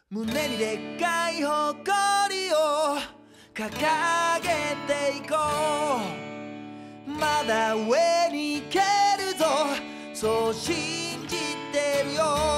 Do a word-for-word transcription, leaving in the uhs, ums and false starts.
胸にでっかい誇りを掲げていこう。まだ上に行けるぞ、そう信じてるよ。